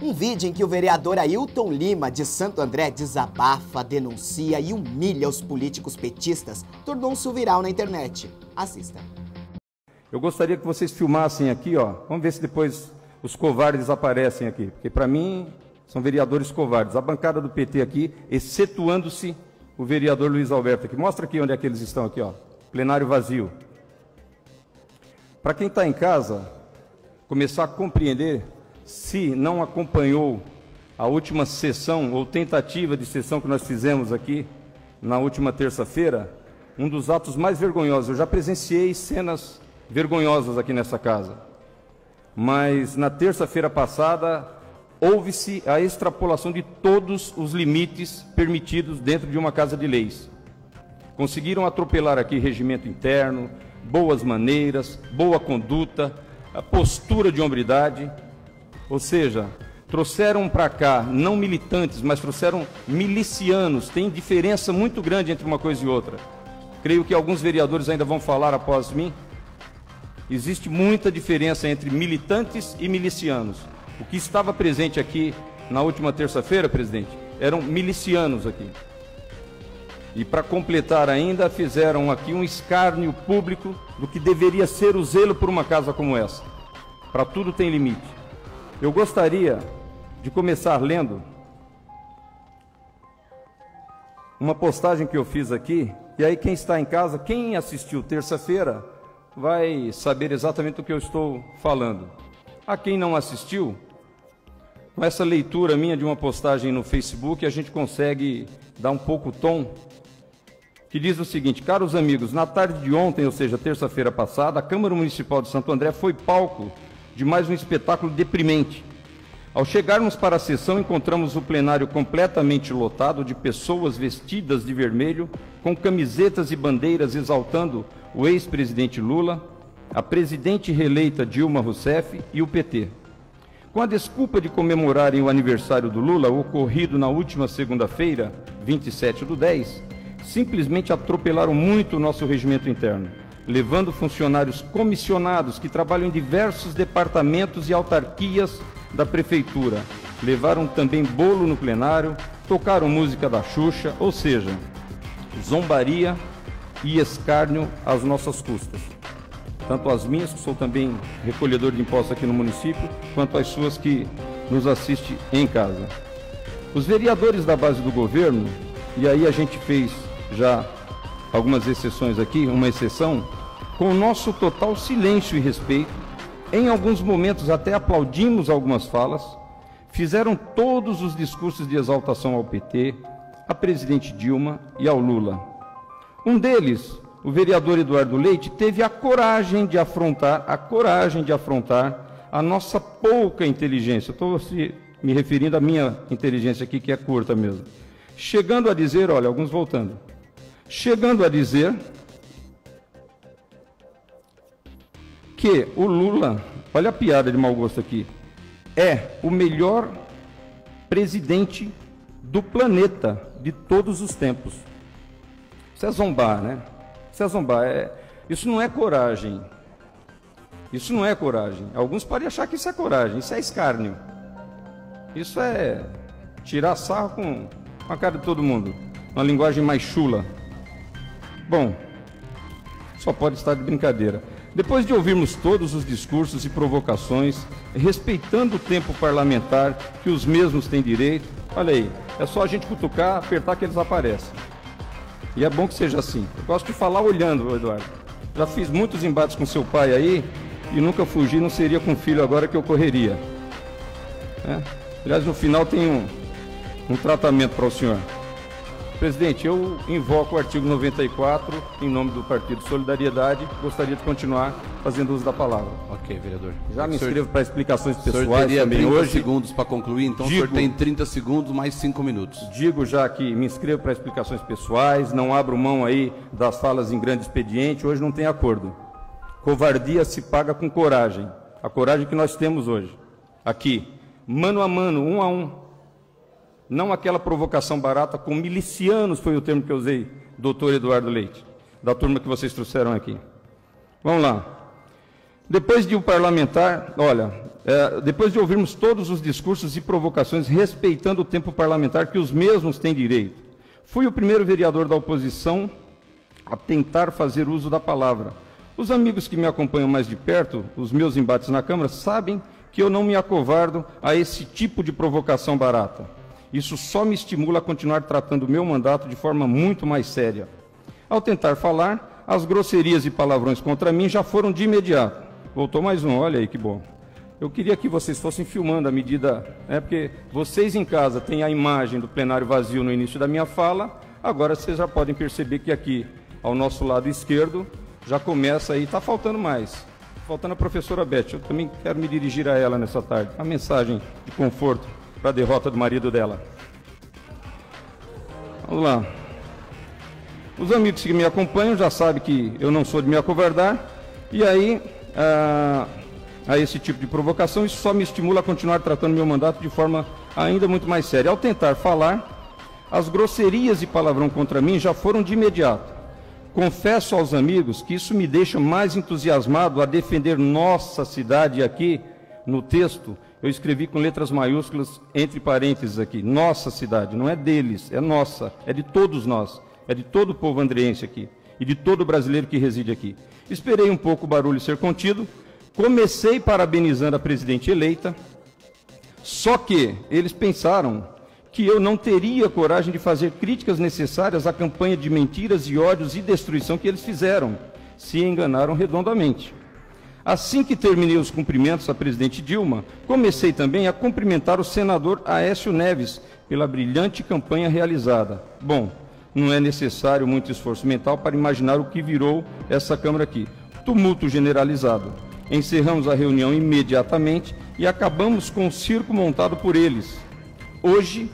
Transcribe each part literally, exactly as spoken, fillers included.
Um vídeo em que o vereador Ailton Lima, de Santo André, desabafa, denuncia e humilha os políticos petistas tornou-se viral na internet. Assista. Eu gostaria que vocês filmassem aqui, ó. Vamos ver se depois os covardes aparecem aqui, porque para mim são vereadores covardes. A bancada do P T aqui, excetuando-se o vereador Luiz Alberto aqui. Mostra aqui onde é que eles estão aqui, ó. Plenário vazio. Para quem está em casa, começar a compreender, se não acompanhou a última sessão ou tentativa de sessão que nós fizemos aqui na última terça-feira, um dos atos mais vergonhosos. Eu já presenciei cenas vergonhosas aqui nessa casa, mas na terça-feira passada houve-se a extrapolação de todos os limites permitidos dentro de uma casa de leis. Conseguiram atropelar aqui regimento interno, boas maneiras, boa conduta, a postura de hombridade. Ou seja, trouxeram para cá, não militantes, mas trouxeram milicianos. Tem diferença muito grande entre uma coisa e outra. Creio que alguns vereadores ainda vão falar após mim. Existe muita diferença entre militantes e milicianos. O que estava presente aqui na última terça-feira, presidente, eram milicianos aqui. E para completar ainda, fizeram aqui um escárnio público do que deveria ser o zelo por uma casa como essa. Para tudo tem limite. Eu gostaria de começar lendo uma postagem que eu fiz aqui, e aí quem está em casa, quem assistiu terça-feira, vai saber exatamente o que eu estou falando. A quem não assistiu, com essa leitura minha de uma postagem no Facebook, a gente consegue dar um pouco o tom, que diz o seguinte: caros amigos, na tarde de ontem, ou seja, terça-feira passada, a Câmara Municipal de Santo André foi palco de mais um espetáculo deprimente. Ao chegarmos para a sessão, encontramos o plenário completamente lotado de pessoas vestidas de vermelho, com camisetas e bandeiras exaltando o ex-presidente Lula, a presidente reeleita Dilma Rousseff e o P T. Com a desculpa de comemorarem o aniversário do Lula, ocorrido na última segunda-feira, vinte e sete do dez, simplesmente atropelaram muito o nosso regimento interno, levando funcionários comissionados que trabalham em diversos departamentos e autarquias da prefeitura. Levaram também bolo no plenário, tocaram música da Xuxa, ou seja, zombaria e escárnio às nossas custas. Tanto as minhas, que sou também recolhedor de impostos aqui no município, quanto as suas que nos assistem em casa. Os vereadores da base do governo, e aí a gente fez já algumas exceções aqui, uma exceção, com o nosso total silêncio e respeito, em alguns momentos até aplaudimos algumas falas, fizeram todos os discursos de exaltação ao P T, à presidente Dilma e ao Lula. Um deles, o vereador Eduardo Leite, teve a coragem de afrontar, a coragem de afrontar a nossa pouca inteligência. Estou me referindo à minha inteligência aqui, que é curta mesmo. Chegando a dizer, olha, alguns voltando, chegando a dizer que o Lula, olha a piada de mau gosto aqui, é o melhor presidente do planeta de todos os tempos. Isso é zombar, né? Isso é zombar. É... Isso não é coragem. Isso não é coragem. Alguns podem achar que isso é coragem. Isso é escárnio. Isso é tirar sarro com a cara de todo mundo. Uma linguagem mais chula. Bom, só pode estar de brincadeira. Depois de ouvirmos todos os discursos e provocações, respeitando o tempo parlamentar que os mesmos têm direito, olha aí, é só a gente cutucar, apertar que eles aparecem. E é bom que seja assim. Eu gosto de falar olhando, Eduardo. Já fiz muitos embates com seu pai aí e nunca fugi, não seria com o filho agora que eu correria. É. Aliás, no final tem um, um tratamento para o senhor. Presidente, eu invoco o artigo noventa e quatro, em nome do Partido Solidariedade, gostaria de continuar fazendo uso da palavra. Ok, vereador. Já me inscrevo para explicações pessoais também hoje. O senhor teria trinta hoje. segundos para concluir, então digo, o senhor tem trinta segundos mais cinco minutos. Digo já que me inscrevo para explicações pessoais, não abro mão aí das falas em grande expediente, hoje não tem acordo. Covardia se paga com coragem, a coragem que nós temos hoje, aqui, mano a mano, um a um. Não aquela provocação barata com milicianos, foi o termo que eu usei, doutor Eduardo Leite, da turma que vocês trouxeram aqui. Vamos lá. Depois de o parlamentar, olha, é, depois de ouvirmos todos os discursos e provocações respeitando o tempo parlamentar que os mesmos têm direito, fui o primeiro vereador da oposição a tentar fazer uso da palavra. Os amigos que me acompanham mais de perto, os meus embates na Câmara, sabem que eu não me acovardo a esse tipo de provocação barata. Isso só me estimula a continuar tratando o meu mandato de forma muito mais séria. Ao tentar falar, as grosserias e palavrões contra mim já foram de imediato. Voltou mais um, olha aí que bom. Eu queria que vocês fossem filmando a medida, né, porque vocês em casa têm a imagem do plenário vazio no início da minha fala, agora vocês já podem perceber que aqui, ao nosso lado esquerdo, já começa aí, está faltando mais. Faltando a professora Beth, eu também quero me dirigir a ela nessa tarde. Uma mensagem de conforto para a derrota do marido dela. Vamos lá. Os amigos que me acompanham já sabem que eu não sou de me acovardar, e aí, a, a esse tipo de provocação, isso só me estimula a continuar tratando meu mandato de forma ainda muito mais séria. Ao tentar falar, as grosserias e palavrão contra mim já foram de imediato. Confesso aos amigos que isso me deixa mais entusiasmado a defender nossa cidade aqui. No texto, eu escrevi com letras maiúsculas, entre parênteses aqui, nossa cidade, não é deles, é nossa, é de todos nós, é de todo o povo andreense aqui, e de todo brasileiro que reside aqui. Esperei um pouco o barulho ser contido, comecei parabenizando a presidente eleita, só que eles pensaram que eu não teria coragem de fazer críticas necessárias à campanha de mentiras e ódios e destruição que eles fizeram. Se enganaram redondamente. Assim que terminei os cumprimentos à presidente Dilma, comecei também a cumprimentar o senador Aécio Neves pela brilhante campanha realizada. Bom, não é necessário muito esforço mental para imaginar o que virou essa Câmara aqui. Tumulto generalizado. Encerramos a reunião imediatamente e acabamos com o circo montado por eles. Hoje,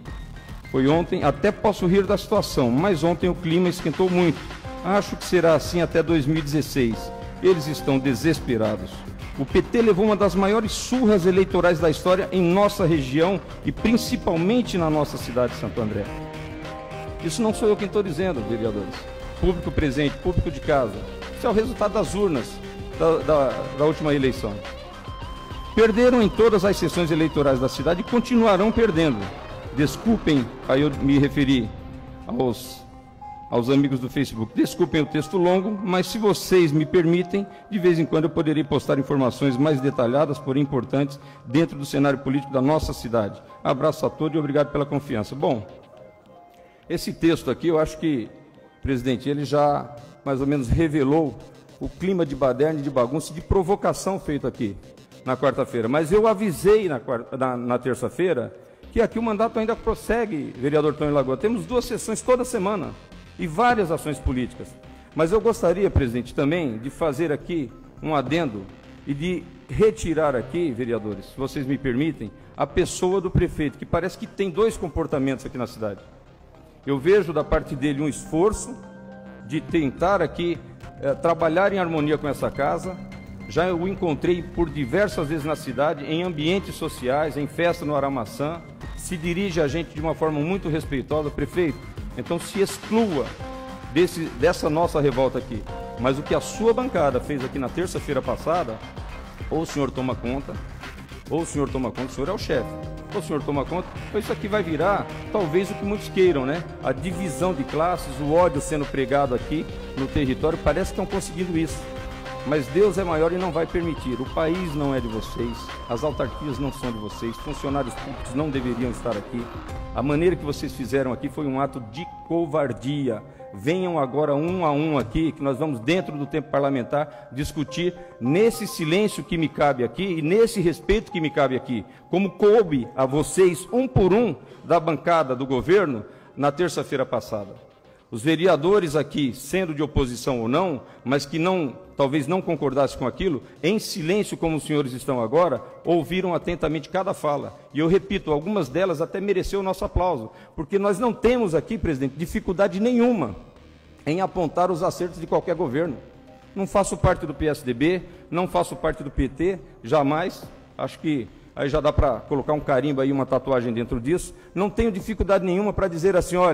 foi ontem, até posso rir da situação, mas ontem o clima esquentou muito. Acho que será assim até dois mil e dezesseis. Eles estão desesperados. O P T levou uma das maiores surras eleitorais da história em nossa região e principalmente na nossa cidade de Santo André. Isso não sou eu quem estou dizendo, vereadores. Público presente, público de casa. Isso é o resultado das urnas da, da, da última eleição. Perderam em todas as sessões eleitorais da cidade e continuarão perdendo. Desculpem, aí eu me referi aos, aos amigos do Facebook, desculpem o texto longo, mas se vocês me permitem, de vez em quando eu poderei postar informações mais detalhadas, porém importantes, dentro do cenário político da nossa cidade. Abraço a todos e obrigado pela confiança. Bom, esse texto aqui, eu acho que, presidente, ele já mais ou menos revelou o clima de baderna, de bagunça, de provocação feito aqui na quarta-feira. Mas eu avisei na, na, na terça-feira que aqui o mandato ainda prossegue, vereador Tony Lagoa. Temos duas sessões toda semana e várias ações políticas. Mas eu gostaria, presidente, também de fazer aqui um adendo e de retirar aqui, vereadores, se vocês me permitem, a pessoa do prefeito, que parece que tem dois comportamentos aqui na cidade. Eu vejo da parte dele um esforço de tentar aqui eh, trabalhar em harmonia com essa casa. Já o encontrei por diversas vezes na cidade, em ambientes sociais, em festa no Aramaçã, se dirige a gente de uma forma muito respeitosa. Prefeito, então se exclua desse, dessa nossa revolta aqui. Mas o que a sua bancada fez aqui na terça-feira passada, ou o senhor toma conta, ou o senhor toma conta, o senhor é o chefe, ou o senhor toma conta, então isso aqui vai virar, talvez o que muitos queiram, né? A divisão de classes, o ódio sendo pregado aqui no território, parece que estão conseguindo isso. Mas Deus é maior e não vai permitir. O país não é de vocês, as autarquias não são de vocês, funcionários públicos não deveriam estar aqui. A maneira que vocês fizeram aqui foi um ato de covardia. Venham agora um a um aqui, que nós vamos, dentro do tempo parlamentar, discutir nesse silêncio que me cabe aqui e nesse respeito que me cabe aqui, como coube a vocês, um por um, da bancada do governo, na terça-feira passada. Os vereadores aqui, sendo de oposição ou não, mas que não, talvez não concordassem com aquilo, em silêncio como os senhores estão agora, ouviram atentamente cada fala. E eu repito, algumas delas até mereceu o nosso aplauso, porque nós não temos aqui, presidente, dificuldade nenhuma em apontar os acertos de qualquer governo. Não faço parte do P S D B, não faço parte do P T, jamais, acho que aí já dá para colocar um carimbo aí, uma tatuagem dentro disso. Não tenho dificuldade nenhuma para dizer assim, olha,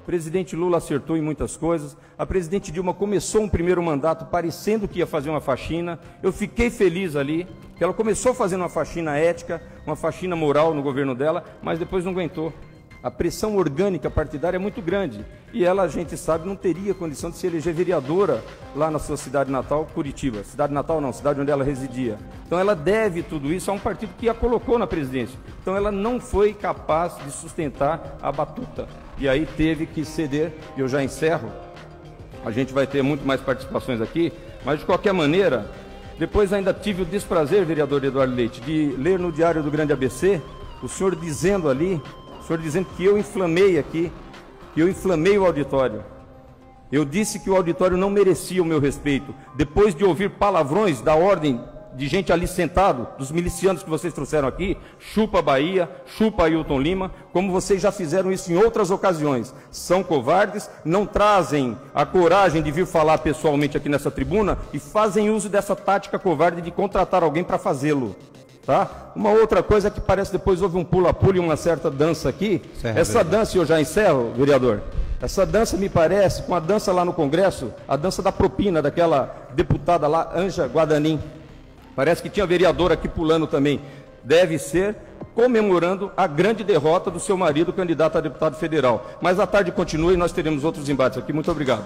O presidente Lula acertou em muitas coisas. A presidente Dilma começou um primeiro mandato parecendo que ia fazer uma faxina. Eu fiquei feliz ali, que ela começou fazendo uma faxina ética, uma faxina moral no governo dela, mas depois não aguentou. A pressão orgânica partidária é muito grande e ela, a gente sabe, não teria condição de se eleger vereadora lá na sua cidade natal, Curitiba. Cidade natal não, cidade onde ela residia. Então ela deve tudo isso a um partido que a colocou na presidência. Então ela não foi capaz de sustentar a batuta e aí teve que ceder. E eu já encerro, a gente vai ter muito mais participações aqui, mas de qualquer maneira, depois ainda tive o desprazer, vereador Eduardo Leite, de ler no Diário do Grande A B C, o senhor dizendo ali, o senhor dizendo que eu inflamei aqui, que eu inflamei o auditório. Eu disse que o auditório não merecia o meu respeito. Depois de ouvir palavrões da ordem de gente ali sentado, dos milicianos que vocês trouxeram aqui, chupa Bahia, chupa Ailton Lima, como vocês já fizeram isso em outras ocasiões. São covardes, não trazem a coragem de vir falar pessoalmente aqui nessa tribuna e fazem uso dessa tática covarde de contratar alguém para fazê-lo. Tá? Uma outra coisa que parece depois houve um pula-pula e uma certa dança aqui. Certo, essa vereador. Dança, eu já encerro, vereador, essa dança me parece com a dança lá no Congresso, a dança da propina daquela deputada lá, Anja Guadanin. Parece que tinha vereador aqui pulando também. Deve ser comemorando a grande derrota do seu marido, candidato a deputado federal. Mas a tarde continua e nós teremos outros embates aqui. Muito obrigado.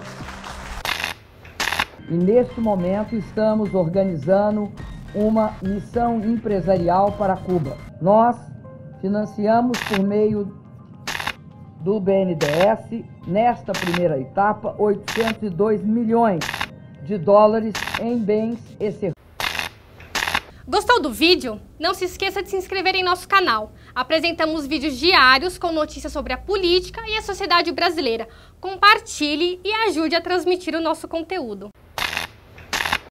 E neste momento estamos organizando uma missão empresarial para Cuba. Nós financiamos por meio do B N D E S, nesta primeira etapa, oitocentos e dois milhões de dólares em bens e serviços. Gostou do vídeo? Não se esqueça de se inscrever em nosso canal. Apresentamos vídeos diários com notícias sobre a política e a sociedade brasileira. Compartilhe e ajude a transmitir o nosso conteúdo.